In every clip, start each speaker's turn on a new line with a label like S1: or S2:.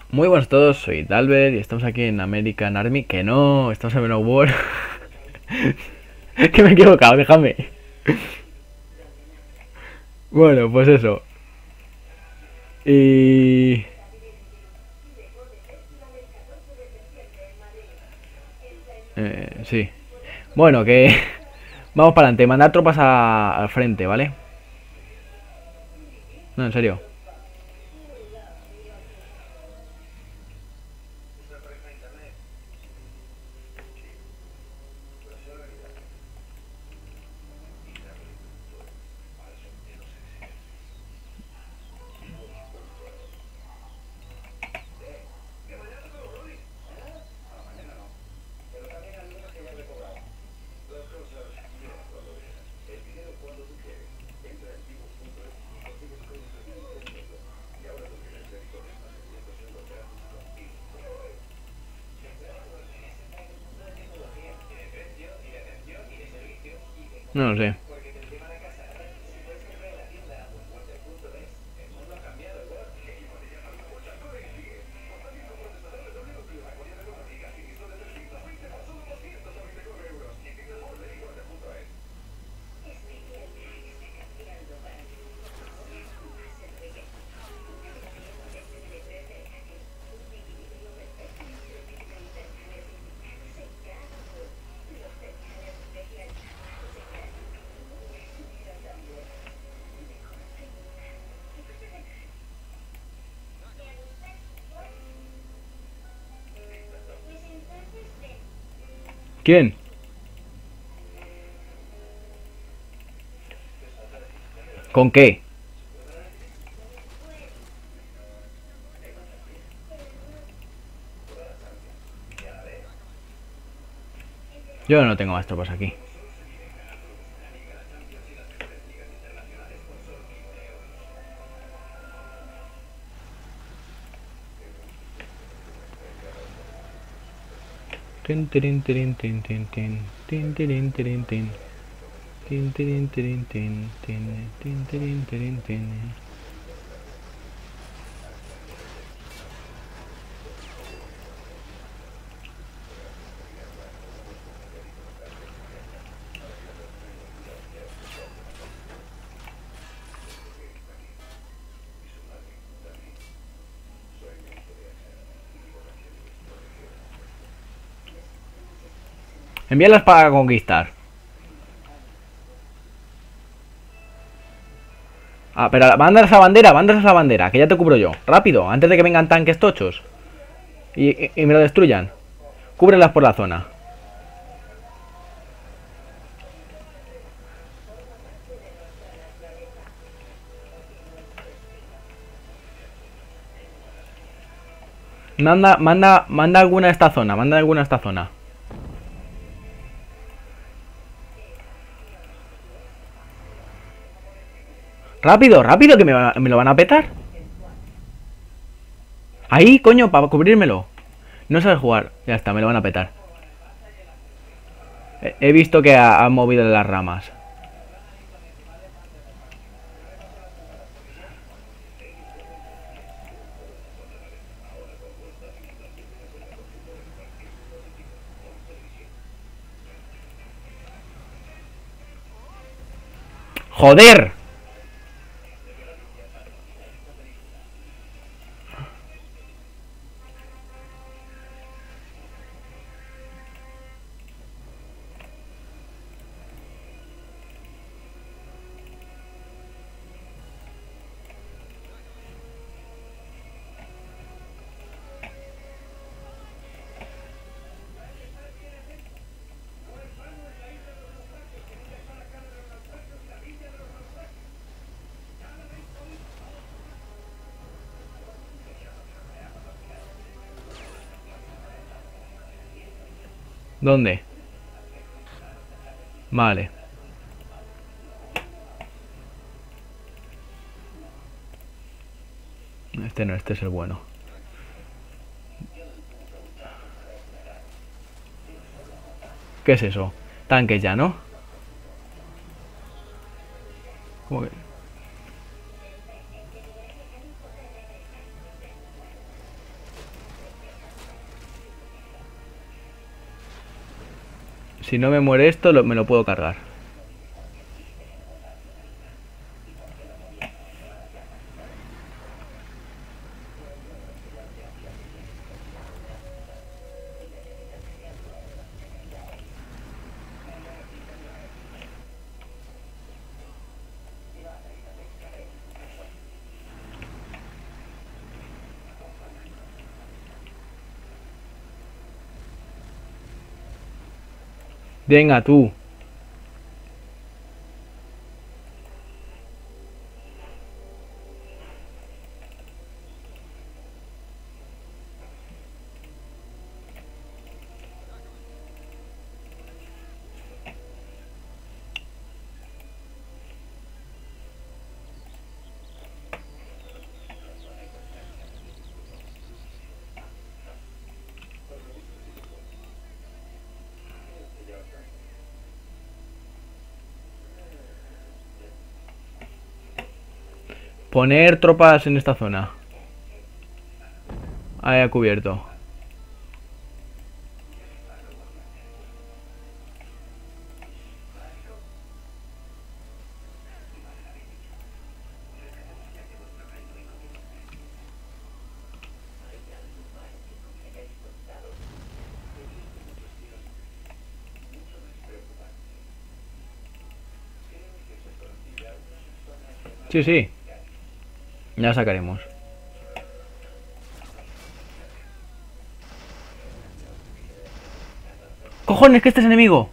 S1: Muy buenos a todos, soy Dalbert y estamos aquí en American Army. Que no, estamos en War. Que me he equivocado, déjame. Bueno, pues eso. Y... sí. Bueno, que... Vamos para adelante, mandar tropas al frente, ¿vale? No, en serio. No lo sé. ¿Quién? ¿Con qué? Yo no tengo más tropas aquí. Tin, tirin, tirin, tin, tin, tin. Tin, tirin, tirin, tin. Tin, tirin, tirin, tin, tin, tin, tirin, tirin, tin. Envíalas para conquistar. Ah, pero mándalas a bandera, que ya te cubro yo. Rápido, antes de que vengan tanques tochos. Y me lo destruyan. Cúbrelas por la zona. Manda alguna a esta zona, manda alguna a esta zona. Rápido, rápido, que me lo van a petar. Ahí, coño, para cubrírmelo. No sabes jugar. Ya está, me lo van a petar. He visto que han movido las ramas. ¡Joder! ¿Dónde? Vale. Este no, este es el bueno. ¿Qué es eso? Tanques ya, ¿no? ¿Cómo que? Si no me muere esto, me lo puedo cargar. Venga, tú. Poner tropas en esta zona. Ahí ha cubierto. Sí, sí. Ya sacaremos. ¡Cojones, que este es enemigo!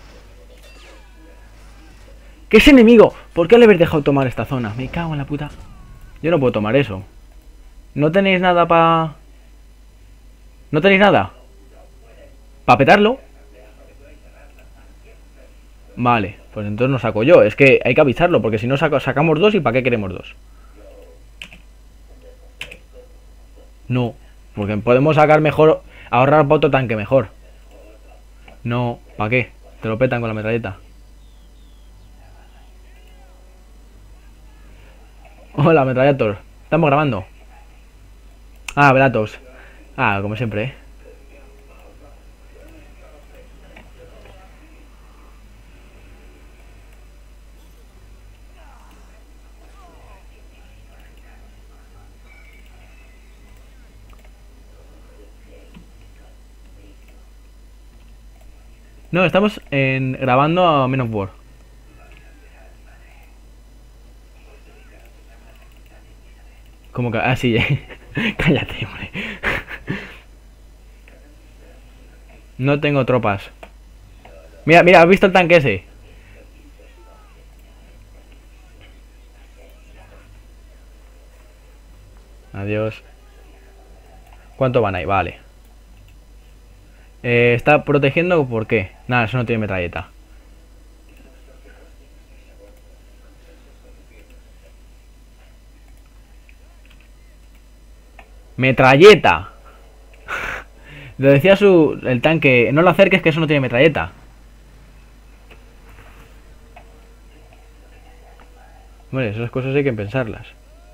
S1: ¿Qué es enemigo? ¿Por qué le habéis dejado tomar esta zona? Me cago en la puta. Yo no puedo tomar eso. ¿No tenéis nada para...? ¿No tenéis nada? ¿Para petarlo? Vale, pues entonces no saco yo. Es que hay que avisarlo, porque si no sacamos dos, ¿y para qué queremos dos? No, porque podemos sacar mejor... Ahorrar para otro tanque mejor. No, ¿para qué? Te lo petan con la metralleta. Hola, Metrallator. Estamos grabando. Ah, Bratos. Ah, como siempre, ¿eh? No, estamos grabando a Men of War. Como que... Ah, sí, cállate, hombre. No tengo tropas. Mira, mira, ¿has visto el tanque ese? Adiós. ¿Cuánto van ahí? Vale. ¿Está protegiendo? ¿Por qué? Nada, eso no tiene metralleta. ¡Metralleta! Lo decía el tanque. No lo acerques, que eso no tiene metralleta. Bueno, esas cosas hay que pensarlas.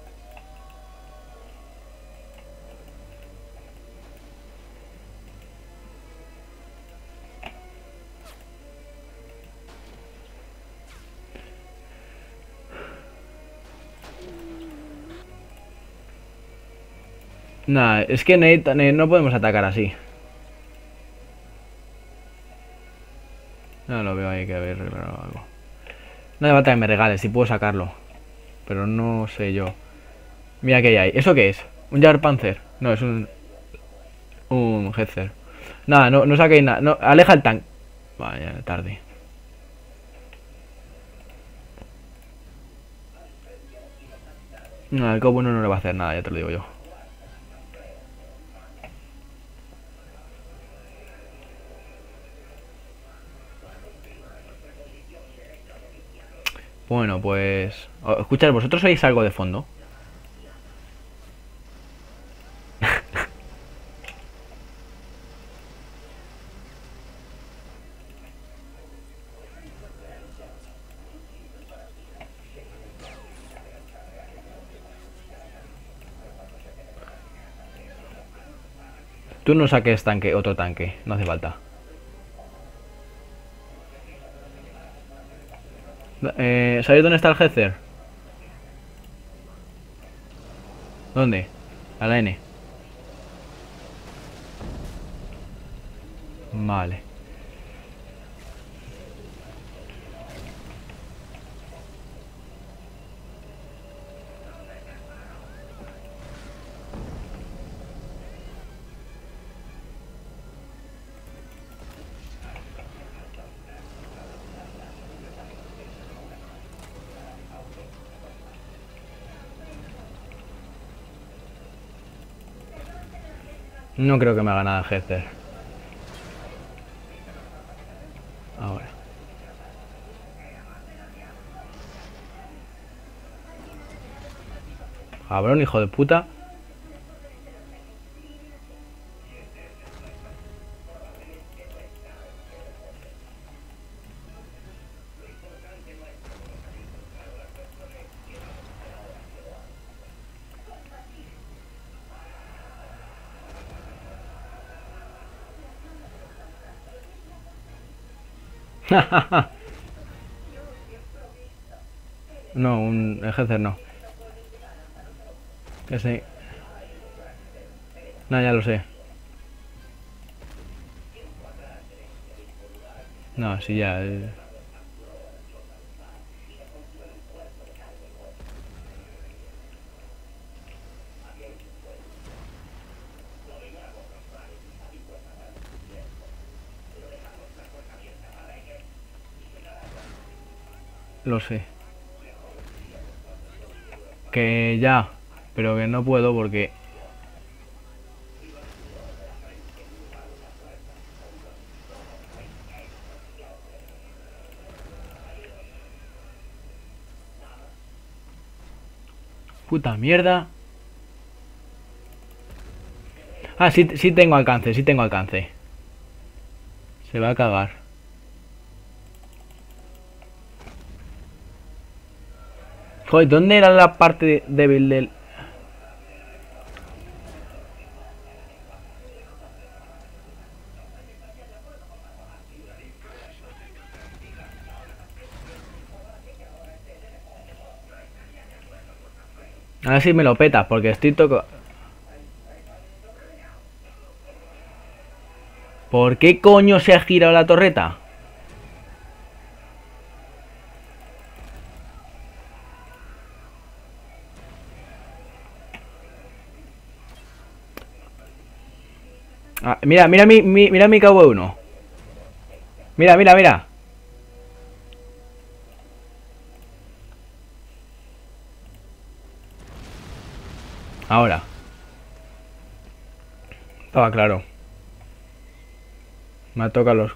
S1: Nah, es que no podemos atacar así. No lo veo, hay que haber arreglado algo. No hace falta que me regales, si puedo sacarlo. Pero no sé yo. Mira que hay. ¿Eso qué es? ¿Un Jar Panzer? No, es un Hetzer. Nada, no saquéis nada. No, aleja el tanque. Vaya, tarde. No, el Cobo no le va a hacer nada, ya te lo digo yo. Bueno, pues... Escuchad, ¿vosotros oís algo de fondo? Tú no saques otro tanque, no hace falta. ¿Sabéis dónde está el Heather? ¿Dónde? A la N. Vale. No creo que me haga nada Heather. Ahora. Cabrón, hijo de puta. No, un Heather no. Ese. No, ya lo sé. No, sí, ya. Lo sé. Que ya. Pero que no puedo porque... Puta mierda. Ah, sí, sí tengo alcance, sí tengo alcance. Se va a cagar. Joder, ¿dónde era la parte débil del...? A ver si me lo petas, porque estoy toco... ¿Por qué coño se ha girado la torreta? Ah, mira, mira mi KV1. Mira, mira, mira. Ahora. Estaba claro. Me toca los...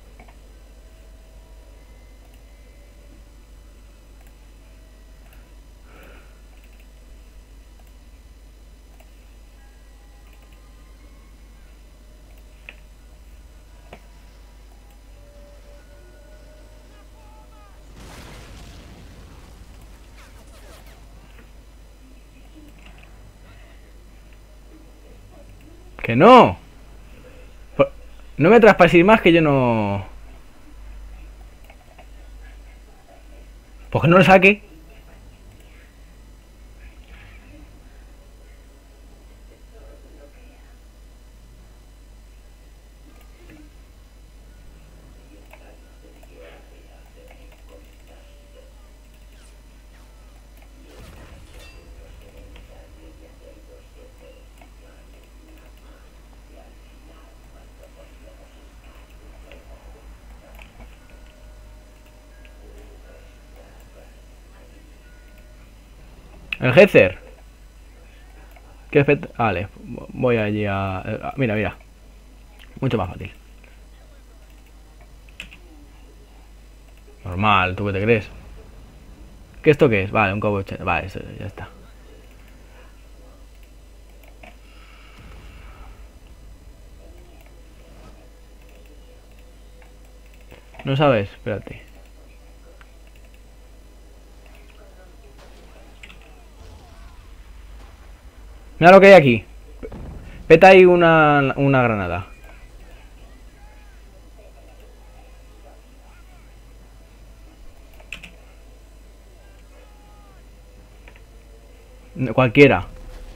S1: ¡Que no! No me traspaséis más que yo no... ¿Por qué no lo saque? El Heather. Vale, voy allí a... Mira, mira. Mucho más fácil. Normal, ¿tú qué te crees? ¿Qué esto qué es? Vale, un cobo 80. Vale, eso ya está. ¿No sabes? Espérate. Mira lo que hay aquí. Peta ahí una granada. Cualquiera.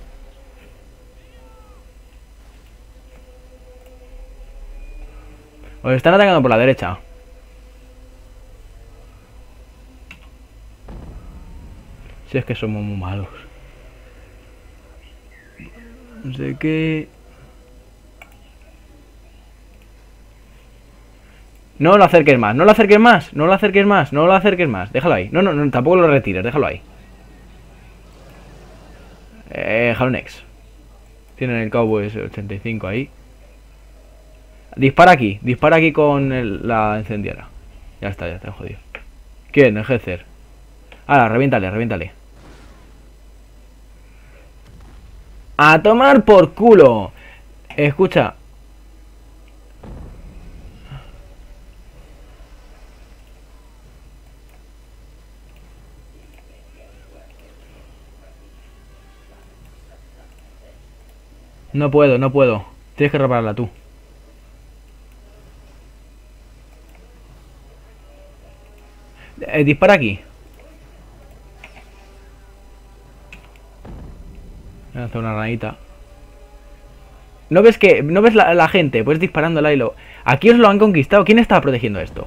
S1: Os están atacando por la derecha. Si es que somos muy malos. No sé qué. No lo acerques más, no lo acerques más, no lo acerques más, no lo acerques más. Déjalo ahí. No, no, no, tampoco lo retires, déjalo ahí. Halonex. Tienen el Cowboy 85 ahí. Dispara aquí con la incendiaria. Ya está jodido. ¿Quién? El Hezer. Ahora, reviéntale, reviéntale. ¡A tomar por culo! Escucha. No puedo, no puedo. Tienes que repararla tú. Dispara aquí. Voy a hacer una ranita. ¿No ves que no ves la gente? Pues disparando el hilo. Aquí os lo han conquistado. ¿Quién estaba protegiendo esto?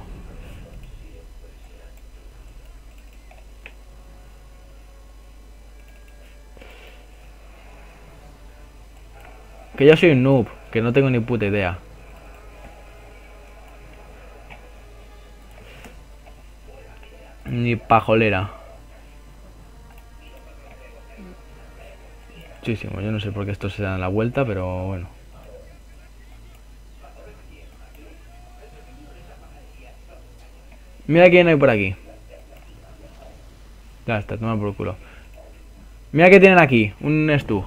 S1: Que yo soy un noob. Que no tengo ni puta idea. Ni pajolera. Muchísimo. Yo no sé por qué estos se dan la vuelta, pero bueno. Mira quién hay por aquí. Ya está, toma por culo. Mira que tienen aquí. Un Stu.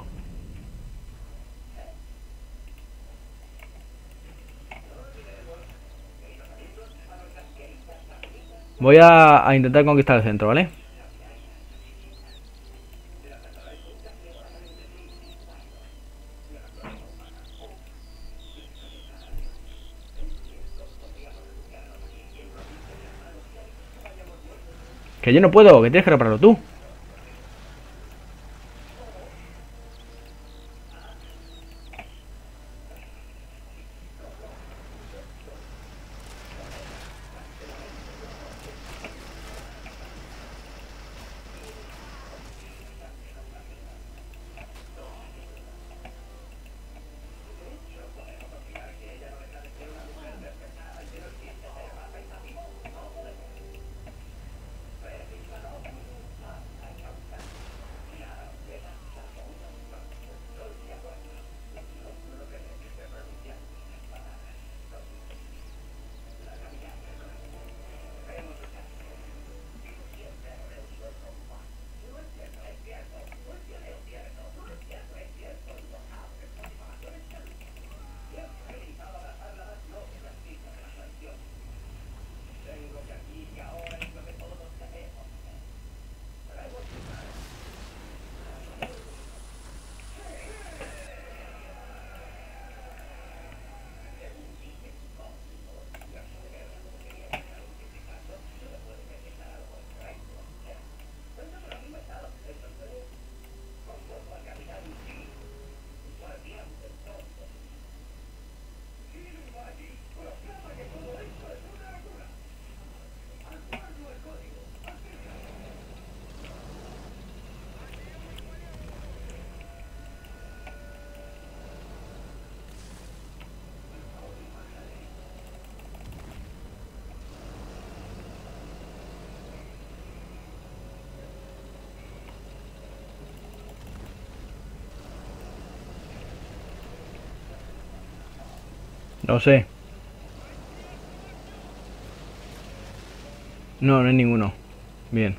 S1: Voy a intentar conquistar el centro, ¿vale? Que yo no puedo, que tienes que repararlo tú. No sé. No, no hay ninguno. Bien.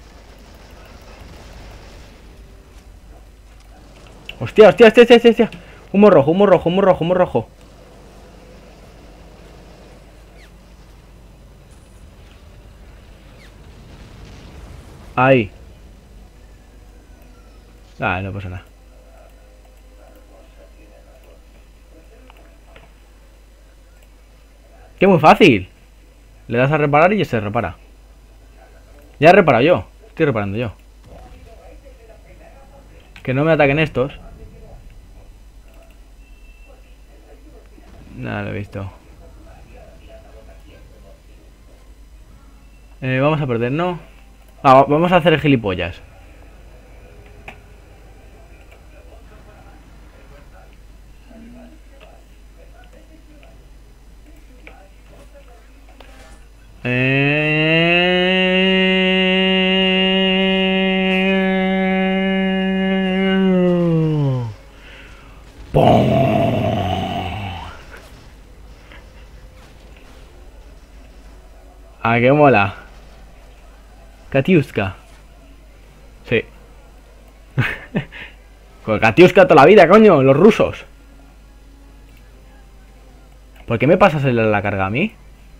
S1: Hostia, hostia, hostia, hostia, hostia. Humo rojo, humo rojo, humo rojo, humo rojo. Ahí. Ah, no pasa nada. Que muy fácil. Le das a reparar y se repara. Ya he reparado yo. Estoy reparando yo. Que no me ataquen estos. Nada, lo he visto. Vamos a perder, ¿no? Ah, vamos a hacer el gilipollas. Ah, qué mola. Katiuska. Sí. Con Katiuska toda la vida, coño, los rusos. ¿Por qué me pasas la carga a mí?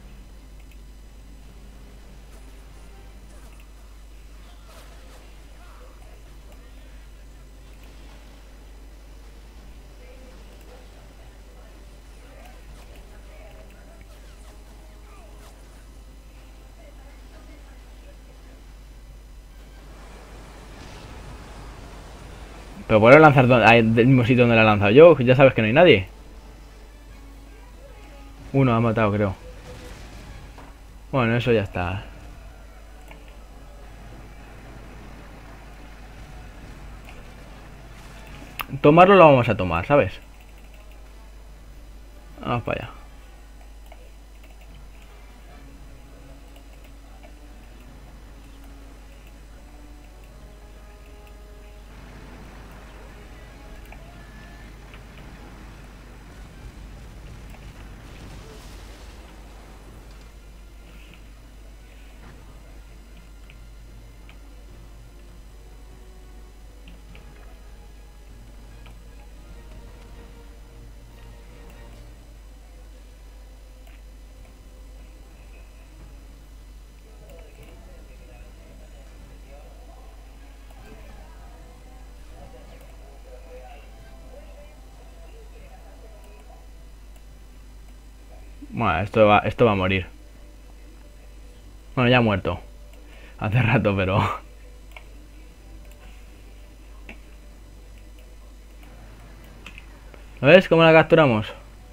S1: Pero puedo lanzar del mismo sitio donde la he lanzado yo. Ya sabes que no hay nadie. Uno ha matado, creo. Bueno, eso ya está. Tomarlo lo vamos a tomar, ¿sabes? Vamos para allá. Bueno, esto va a morir. Bueno, ya ha muerto. Hace rato, pero... ¿Lo ves cómo la capturamos?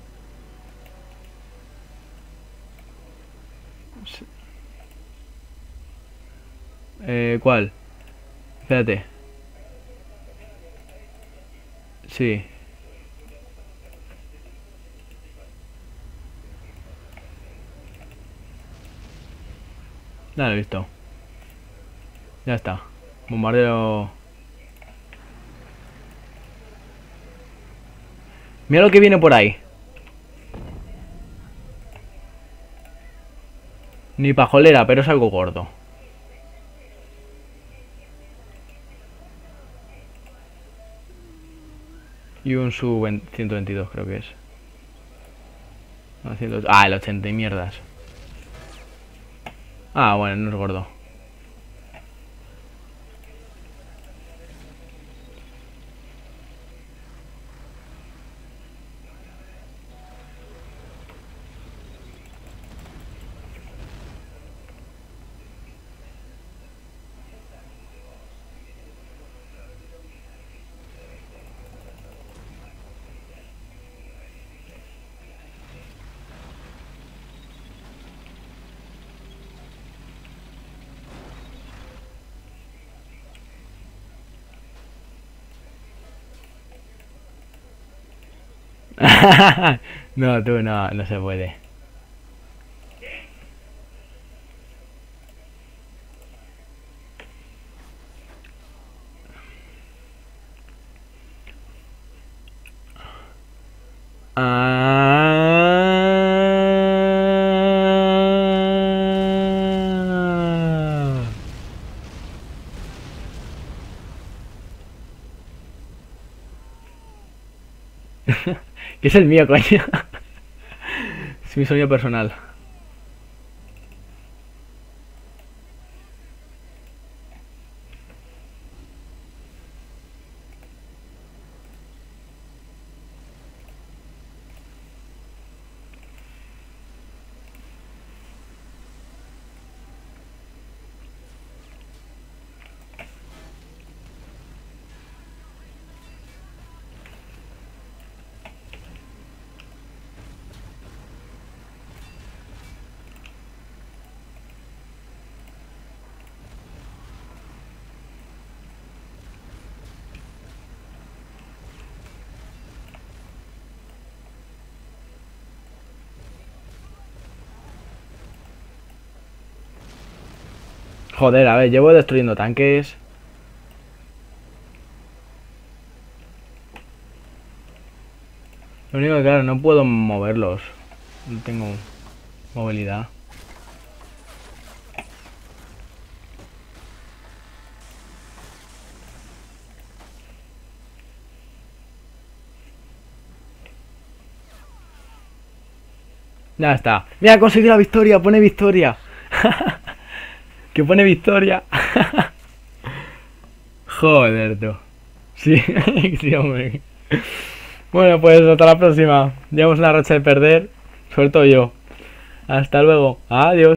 S1: ¿Cuál? Espérate. Sí. Ya lo he visto. Ya está. Bombardeo. Mira lo que viene por ahí. Ni pajolera, pero es algo gordo. Y un Su 122 creo que es. Ah, el 80 y mierdas. Ah, bueno, no es gordo. No, tú no, no se puede. Ah. Que es el mío, coño. Es mi sueño personal. Joder, a ver, llevo destruyendo tanques. Lo único que, claro, no puedo moverlos. No tengo movilidad. Ya está. Mira, he conseguido la victoria. Pone victoria. Que pone victoria. Joder, tú. Sí, sí, hombre. Bueno, pues hasta la próxima. Llevamos una racha de perder. Suelto yo. Hasta luego. Adiós.